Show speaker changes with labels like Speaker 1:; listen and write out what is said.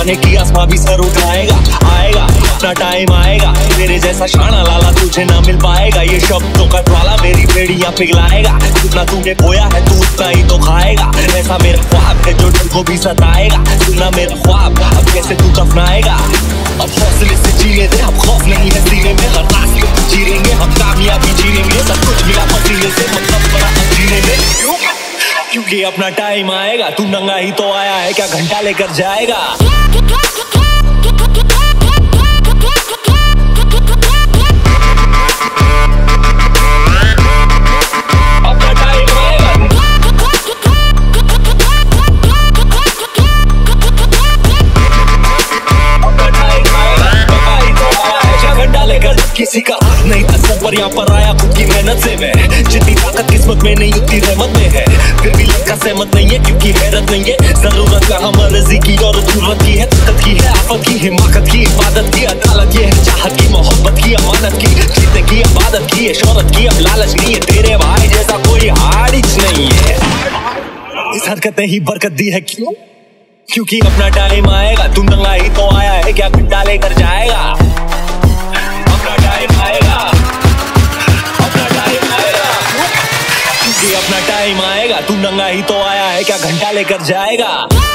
Speaker 1: पूछे कि आसमां भी सर उठाएगा। आएगा अपना टाइम आएगा, मेरे जैसा शाना लाला तुझे ना मिल पाएगा। ये शब्दों का ज्वाला मेरी बेड़ियां पिघलाएगा, जितना तूने बोया है तू उतना ही तो खाएगा। ऐसा मेरा ख्वाब है जो दिल को भी सताएगा, सुनना मेरा ख्वाब अब कैसे तू दफनाएगा। अब हौसले से जीने दे, अब खौफ नहीं है सीने में, हर रास्ते को जीरेंगे हम, कामयाबी जीनेंगे, सब कुछ मिला पसीने से, मतलब बड़ा अब जीने में। क्योंकि अपना टाइम आएगा, तू नंगा ही तो आया है, क्या घंटा लेकर जाएगा। किसी का हाथ नहीं था सब पर, यहाँ पर आया खुद की मेहनत से मैं। जितनी ताकत किस्मत में नहीं उतनी रहमत में है, फिर भी लड़का सहमत नहीं है क्योंकि हैरत नहीं है। जरूरत का हम मर्जी की और जरूरत की है, ताकत की है, आफत की, हिमाकत की, इबादत की, अदालत की है, चाहत की, मोहब्बत की, अमानत की, जीतने की, इबादत की है, शोहरत की, अब लालच नहीं है। तेरे भाई जैसा कोई हारिज नहीं है, इस हरकत ने ही बरकत दी है। क्यों? क्योंकि अपना टाइम आएगा, तू नंगा ही तो आया है, क्या घंटा लेकर जाएगा। अपना टाइम आएगा, तू नंगा ही तो आया है, क्या घंटा लेकर जाएगा।